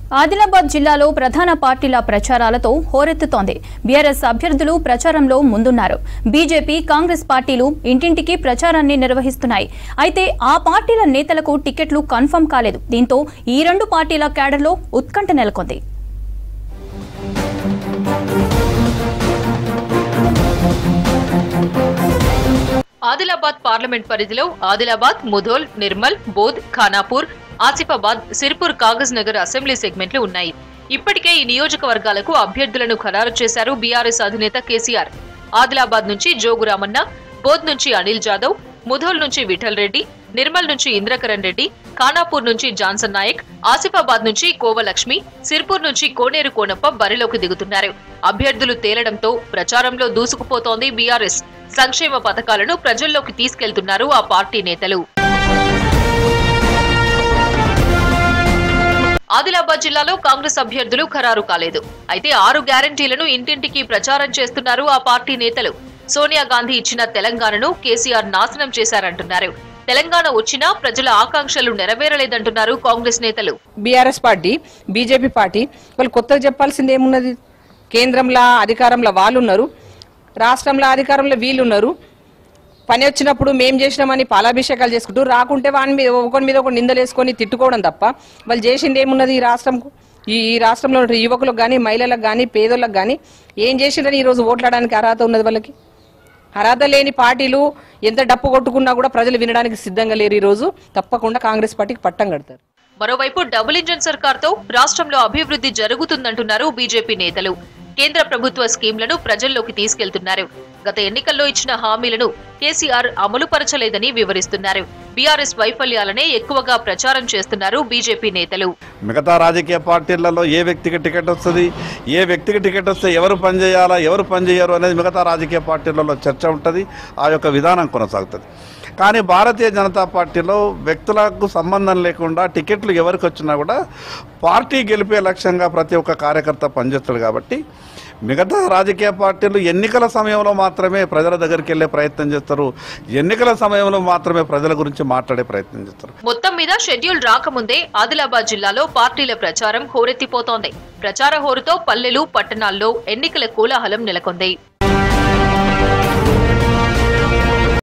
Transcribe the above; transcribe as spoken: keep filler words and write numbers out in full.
ఆదిలాబాద్ జిల్లాలో ప్రధాన పార్టీల ప్రచారాలతో హోరెత్తుతోంది. బీఆర్ఎస్ అభ్యర్థులు ప్రచారంలో ముందున్నారు. బీజేపీ, కాంగ్రెస్ పార్టీలు ఇంటింటికి ప్రచారాన్ని నిర్వహిస్తున్నాయి. అయితే ఆ పార్టీల నేతలకు టికెట్లు కన్ఫర్మ్ కాలేదు. దీంతో ఈ రెండు పార్టీల క్యాడర్లో ఉత్కంఠ నెలకొంది. ఆదిలాబాద్ పార్లమెంట్ పరిధిలో ఆదిలాబాద్, ముధోల్, నిర్మల్, బోధ్, ఖానాపూర్, ఆసిఫాబాద్, సిర్పూర్, కాగజ్ నగర్ అసెంబ్లీ సెగ్మెంట్లు ఉన్నాయి. ఇప్పటికే ఈ నియోజకవర్గాలకు అభ్యర్థులను ఖరారు చేశారు బీఆర్ఎస్ అధినేత కేసీఆర్. ఆదిలాబాద్ నుంచి జోగురామన్న, బోధ్ నుంచి అనిల్ జాదవ్, ముధోల్ నుంచి విఠల్ రెడ్డి, నిర్మల్ నుంచి ఇంద్రకరణ్ రెడ్డి, ఖానాపూర్ నుంచి జాన్సన్ నాయక్, ఆసిఫాబాద్ నుంచి కోవలక్ష్మి, సిర్పూర్ నుంచి కోనేరు కోనప్ప బరిలోకి దిగుతున్నారు. అభ్యర్థులు తేలడంతో ప్రచారంలో దూసుకుపోతోంది బీఆర్ఎస్. సంక్షేమ పథకాలను ప్రజల్లోకి తీసుకెళ్తున్నారు ఆ పార్టీ నేతలు. ఆదిలాబాద్ జిల్లాలో కాంగ్రెస్ అభ్యర్థులు ఖరారు కాలేదు. అయితే ఆరు గ్యారంటీలను ఇంటింటికి ప్రచారం చేస్తున్నారు ఆ పార్టీ నేతలు. సోనియా గాంధీ ఇచ్చిన తెలంగాణను కేసీఆర్ నాశనం చేశారంటున్నారు. తెలంగాణ వచ్చినా ప్రజల ఆకాంక్షలు నెరవేరలేదంటున్నారు కాంగ్రెస్ నేతలు. బీఆర్ఎస్ పార్టీ, బీజేపీ పార్టీ వాళ్ళు కొత్తగా చెప్పాల్సింది ఏమున్నది? కేంద్రంలో అధికారంలో వాళ్ళు ఉన్నారు, రాష్ట్రంలో అధికారంలో వీళ్ళు ఉన్నారు. పని వచ్చినప్పుడు మేం చేసినామని పాలాభిషేకాలు చేసుకుంటూ రాకుంటే వాని మీద ఒకరి మీద ఒక నిందలేసుకొని తిట్టుకోవడం తప్ప వాళ్ళు చేసింది ఏమున్నది? ఈ రాష్ట్రంకు, ఈ రాష్ట్రంలో ఉన్న యువకులకు కానీ, మహిళలకు కానీ, పేదోళ్ళకు కానీ ఏం చేసిందని ఈరోజు ఓట్లాడడానికి అర్హత ఉన్నది వాళ్ళకి? అర్హత లేని పార్టీలు ఎంత డప్పు కొట్టుకున్నా కూడా ప్రజలు వినడానికి సిద్ధంగా లేరు. ఈ రోజు తప్పకుండా కాంగ్రెస్ పార్టీకి పట్టం కడతారు. మరోవైపు డబుల్ ఇంజన్ సర్కార్తో రాష్ట్రంలో అభివృద్ధి జరుగుతుందంటున్నారు బీజేపీ నేతలు. కేంద్ర ప్రభుత్వ స్కీంలను ప్రజల్లోకి తీసుకెళ్తున్నారు. గత ఎన్నికల్లో ఇచ్చిన హామీలను కేసీఆర్ అమలు పరచలేదని వివరిస్తున్నారు. బీఆర్ఎస్ వైఫల్యాలనే ఎక్కువగా ప్రచారం చేస్తున్నారు బీజేపీ నేతలు. మిగతా రాజకీయ పార్టీలలో ఏ వ్యక్తికి టికెట్ వస్తుంది, ఏ వ్యక్తికి టికెట్ వస్తే ఎవరు పనిచేయాలా, ఎవరు పనిచేయరు అనేది మిగతా రాజకీయ పార్టీలలో చర్చ ఉంటుంది. ఆ యొక్క విధానం కొనసాగుతుంది. కానీ భారతీయ జనతా పార్టీలో వ్యక్తులకు సంబంధం లేకుండా టికెట్లు ఎవరికి వచ్చినా కూడా పార్టీ గెలిపే లక్ష్యంగా ప్రతి ఒక్క కార్యకర్త పనిచేస్తాడు. కాబట్టి మిగతా రాజకీయ పార్టీలు ఎన్నికల సమయంలో మాత్రమే ప్రజల దగ్గరికి వెళ్లే ప్రయత్నం చేస్తారు. ఎన్నికల సమయంలో మాత్రమే ప్రజల గురించి మాట్లాడే ప్రయత్నం చేస్తారు. మొత్తం మీద షెడ్యూల్ రాకముందే ఆదిలాబాద్ జిల్లాలో పార్టీల ప్రచారం హోరెత్తిపోతోంది. ప్రచార హోరుతో పల్లెలు, పట్టణాల్లో ఎన్నికల కోలాహలం నెలకొంది.